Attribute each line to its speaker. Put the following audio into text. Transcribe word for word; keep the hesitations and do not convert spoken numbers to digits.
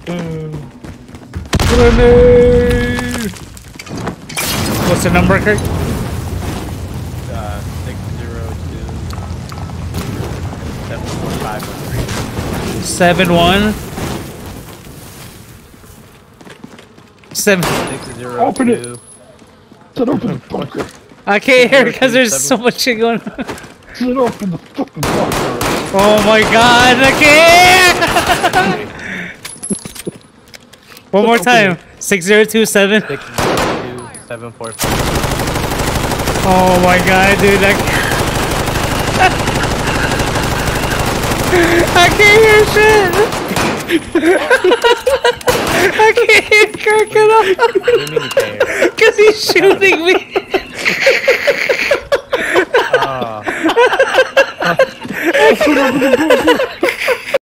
Speaker 1: Grenade! What's the number, Kirk?
Speaker 2: Uh, six zero two seven four five one three.
Speaker 1: Seven one. Seven.
Speaker 2: Six zero
Speaker 3: Open it.
Speaker 2: two.
Speaker 3: Sit open the bunker.
Speaker 1: I can't hear because there's so much shit going on.
Speaker 3: Sit open the fucking bunker.
Speaker 1: Oh my god, I can't! One more time. Six zero two seven.
Speaker 2: Six zero two seven four five.
Speaker 1: Oh my god, dude! I can't, I can't hear shit. I can't hear Kirk at all.
Speaker 2: What do you mean you can't hear?
Speaker 1: Cause he's shooting me.
Speaker 2: Oh.
Speaker 3: Sit open the bunker.